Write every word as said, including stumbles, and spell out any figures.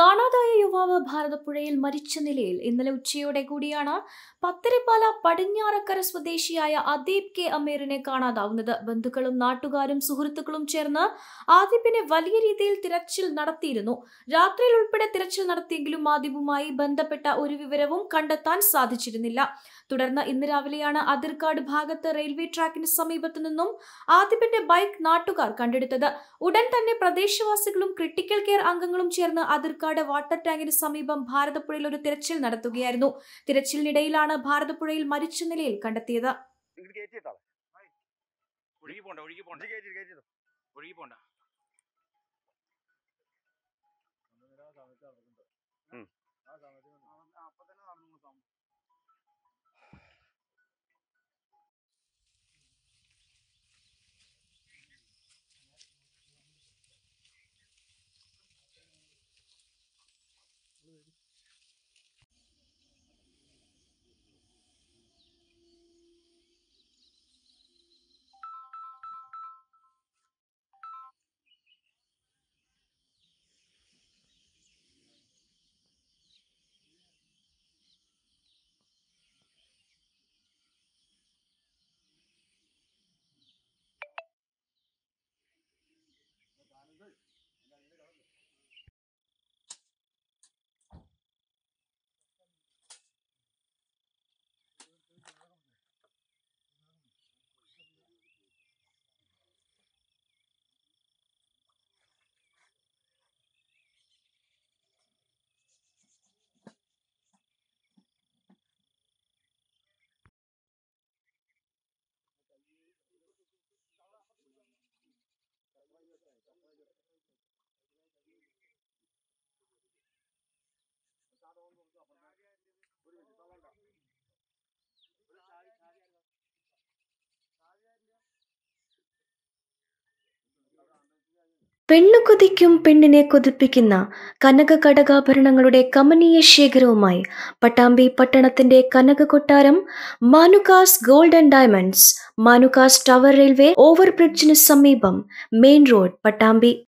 കാണാതായ യുവാവ് ഭാരതപ്പുഴയിൽ മരിച്ച നിലയിൽ ഇന്നലെ ഉച്ചയോടെ കൂടിയാണ് പത്തരിപ്പാല പടിഞ്ഞാറക്കര സ്വദേശിയായ അദീബ് കെ അമീറിനെ കാണാതാവുന്നത്. ബന്ധുക്കളും നാട്ടുകാരും സുഹൃത്തുക്കളും ചേർന്ന് ആദിബിനെ വലിയ രീതിയിൽ തിരച്ചിൽ നടത്തിയിരുന്നു. രാത്രിയിൽ ഉൾപ്പെടെ തിരച്ചിൽ നടത്തിയെങ്കിലും ആദിബുമായി ബന്ധപ്പെട്ട ഒരു വിവരവും കണ്ടെത്താൻ സാധിച്ചിരുന്നില്ല. തുടർന്ന് ഇന്ന് രാവിലെയാണ് അതിർകാട് ഭാഗത്ത് റെയിൽവേ ട്രാക്കിന് സമീപത്തു നിന്നും ആദിബിന്റെ ബൈക്ക് നാട്ടുകാർ കണ്ടെടുത്തത്. ഉടൻ തന്നെ പ്രദേശവാസികളും ക്രിട്ടിക്കൽ കെയർ അംഗങ്ങളും ചേർന്ന് അതിർകാട് വാട്ടർ ടാങ്കിന് സമീപം ഭാരതപ്പുഴയിൽ ഒരു തിരച്ചിൽ നടത്തുകയായിരുന്നു. തിരച്ചിലിനിടയിലാണ് ഭാരതപ്പുഴയിൽ മരിച്ച നിലയിൽ കണ്ടെത്തിയത്. പെണ്ണു കൊതിക്കും പെണ്ണിനെ കൊതിപ്പിക്കുന്ന കനക കടകാഭരണങ്ങളുടെ കമനീയ ശേഖരവുമായി പട്ടാമ്പി പട്ടണത്തിന്റെ കനക കൊട്ടാരം Manukas gold and diamonds, Manukas tower railway ഓവർബ്രിഡ്ജിന് സമീപം, മെയിൻ റോഡ്, പട്ടാമ്പി.